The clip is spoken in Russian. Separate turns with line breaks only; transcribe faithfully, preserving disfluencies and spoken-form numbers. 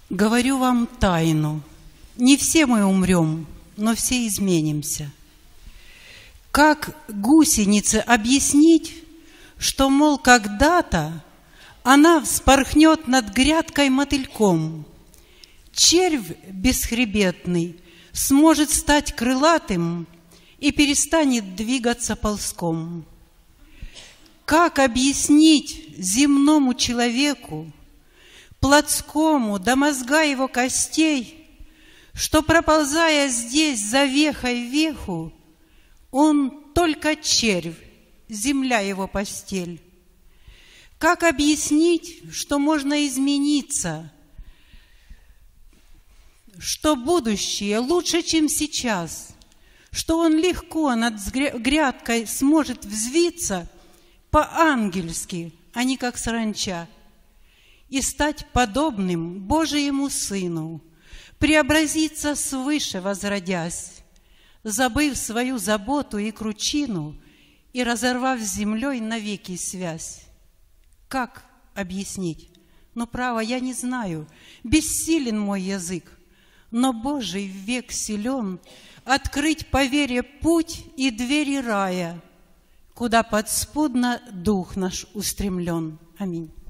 Говорю вам тайну. Не все мы умрем, но все изменимся. Как гусенице объяснить, что, мол, когда-то она вспорхнет над грядкой мотыльком, червь бесхребетный сможет стать крылатым и перестанет двигаться ползком? Как объяснить земному человеку, плотскому до мозга его костей, что, проползая здесь за вехой веху, он только червь, земля его постель? Как объяснить, что можно измениться, что будущее лучше, чем сейчас, что он легко над грядкой сможет взвиться по-ангельски, а не как саранча, и стать подобным Божьему Сыну, преобразиться свыше возродясь, забыв свою заботу и кручину и разорвав с землей навеки связь? Как объяснить? Ну, право, я не знаю, бессилен мой язык, но Божий век силен открыть по вере путь и двери рая, куда подспудно дух наш устремлен. Аминь.